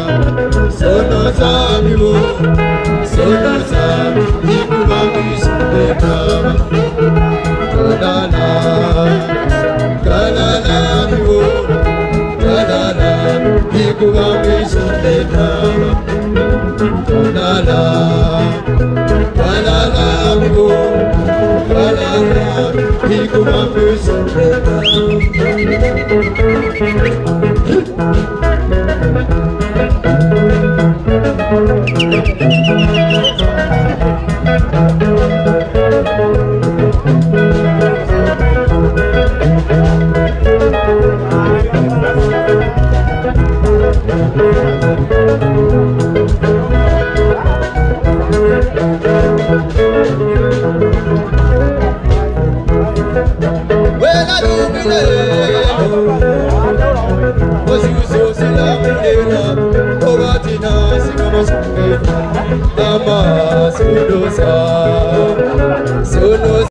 sono samiwo, sono sami, ikubami sundetama. Kalala, kalala miwo, kalala, ikubami sundetama. Kalala, kalala miwo, kalala, ikubami sundetama. Ama,